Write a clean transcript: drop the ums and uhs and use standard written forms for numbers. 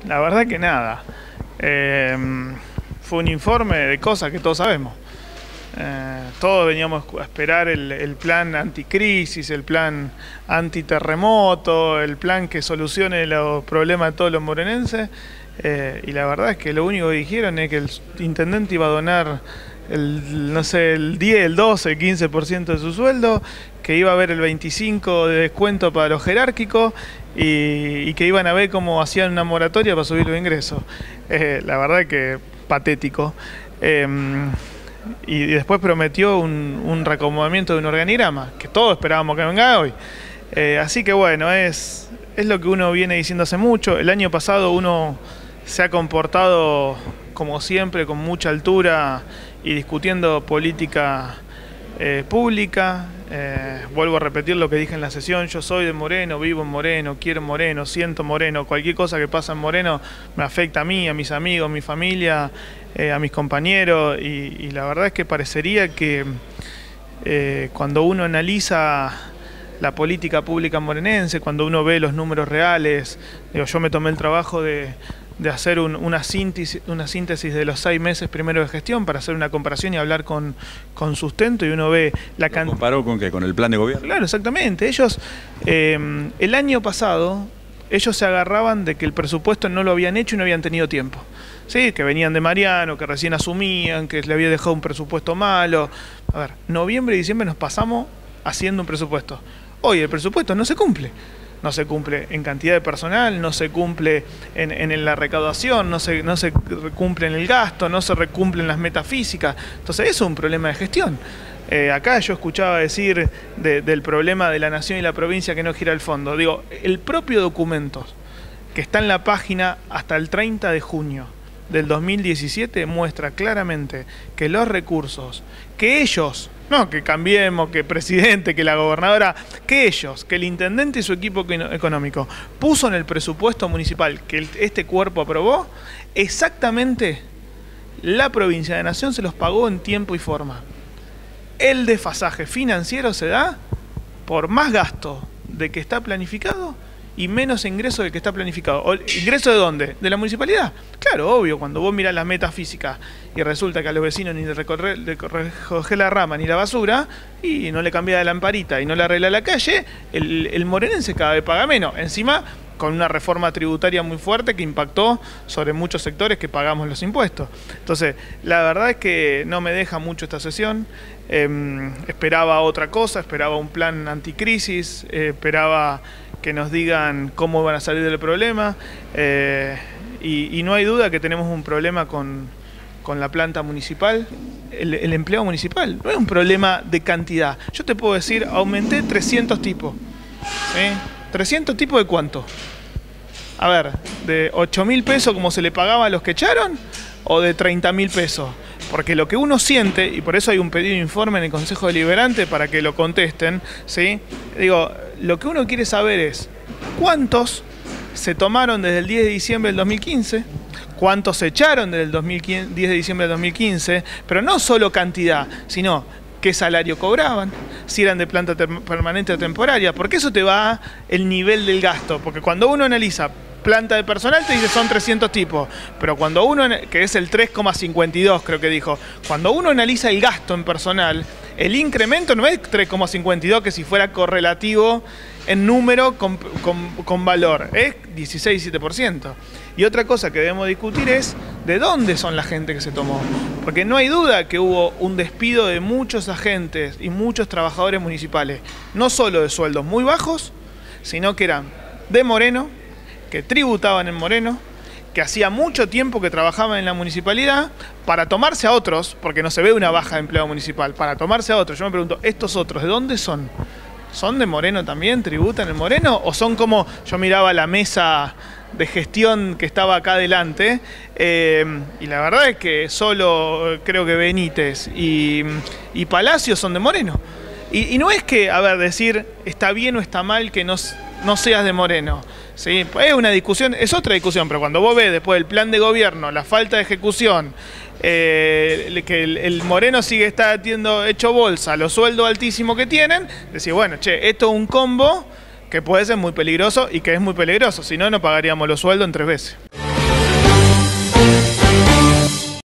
La verdad que nada. Fue un informe de cosas que todos sabemos. Todos veníamos a esperar el plan anticrisis, el plan antiterremoto, el plan que solucione los problemas de todos los morenenses. Y la verdad es que lo único que dijeron es que el intendente iba a donar el 10, el 12, el 15% de su sueldo, que iba a haber el 25% de descuento para los jerárquicos y que iban a ver cómo hacían una moratoria para subir los ingresos. La verdad es que patético. Y después prometió un reacomodamiento de un organigrama, que todos esperábamos que venga hoy. Así que bueno, es lo que uno viene diciendo hace mucho. El año pasado uno se ha comportado como siempre, con mucha altura y discutiendo política pública. Vuelvo a repetir lo que dije en la sesión: yo soy de Moreno, vivo en Moreno, quiero Moreno, siento Moreno. Cualquier cosa que pasa en Moreno me afecta a mí, a mis amigos, a mi familia, a mis compañeros, y la verdad es que parecería que cuando uno analiza la política pública morenense, cuando uno ve los números reales, yo me tomé el trabajo de hacer una síntesis de los 6 meses primero de gestión para hacer una comparación y hablar con sustento, y uno ve la cantidad. ¿Comparó con qué? ¿Con el plan de gobierno? Claro, exactamente. Ellos, el año pasado, ellos se agarraban de que el presupuesto no lo habían hecho y no habían tenido tiempo. Sí, que venían de Mariano, que recién asumían, que le había dejado un presupuesto malo. A ver, noviembre y diciembre nos pasamos haciendo un presupuesto. Hoy el presupuesto no se cumple. No se cumple en cantidad de personal, no se cumple en la recaudación, no se cumple en el gasto, no se cumplen las metas físicas. Entonces eso es un problema de gestión. Acá yo escuchaba decir del problema de la nación y la provincia que no gira el fondo. Digo, el propio documento que está en la página hasta el 30 de junio del 2017 muestra claramente que los recursos que ellos, no que Cambiemos, que presidente, que la gobernadora, que ellos, que el intendente y su equipo económico puso en el presupuesto municipal que este cuerpo aprobó, exactamente la provincia de Nación se los pagó en tiempo y forma. El desfasaje financiero se da por más gasto de que está planificado y menos ingreso del que está planificado. ¿Ingreso de dónde? ¿De la municipalidad? Claro, obvio, cuando vos mirás las metas físicas y resulta que a los vecinos ni le recoge la rama ni la basura, y no le cambia la lamparita y no le arregla la calle, el morenense cada vez paga menos. Encima, con una reforma tributaria muy fuerte que impactó sobre muchos sectores que pagamos los impuestos. Entonces, la verdad es que no me deja mucho esta sesión. Esperaba otra cosa, esperaba un plan anticrisis, esperaba que nos digan cómo van a salir del problema, y no hay duda que tenemos un problema con la planta municipal, el empleado municipal. No es un problema de cantidad. Yo te puedo decir, aumenté 300 tipos. ¿Sí? ¿300 tipos de cuánto? A ver, ¿de 8.000 pesos como se le pagaba a los que echaron? ¿O de 30.000 pesos? Porque lo que uno siente, y por eso hay un pedido de informe en el Consejo Deliberante para que lo contesten, ¿sí? Digo, lo que uno quiere saber es cuántos se tomaron desde el 10 de diciembre del 2015, cuántos se echaron desde el 10 de diciembre del 2015, pero no solo cantidad, sino qué salario cobraban, si eran de planta permanente o temporaria, porque eso te va a el nivel del gasto, porque cuando uno analiza planta de personal te dice son 300 tipos, pero cuando uno, que es el 3,52 creo que dijo, cuando uno analiza el gasto en personal, el incremento no es 3,52 que si fuera correlativo en número con valor, es 16,7%. Y otra cosa que debemos discutir es de dónde son la gente que se tomó, porque no hay duda que hubo un despido de muchos agentes y muchos trabajadores municipales, no solo de sueldos muy bajos, sino que eran de Moreno, que tributaban en Moreno, que hacía mucho tiempo que trabajaban en la municipalidad, para tomarse a otros, porque no se ve una baja de empleo municipal, para tomarse a otros. Yo me pregunto, ¿estos otros de dónde son? ¿Son de Moreno también? ¿Tributan en Moreno? ¿O son como, yo miraba la mesa de gestión que estaba acá adelante, y la verdad es que solo creo que Benítez y Palacio son de Moreno? Y no es que, a ver, decir está bien o está mal que no seas de Moreno. ¿Sí? Es una discusión, es otra discusión, pero cuando vos ves después el plan de gobierno, la falta de ejecución, que el Moreno sigue estando hecho bolsa, los sueldos altísimos que tienen, decís, bueno, che, esto es un combo que puede ser muy peligroso y que es muy peligroso, si no, no pagaríamos los sueldos en 3 veces.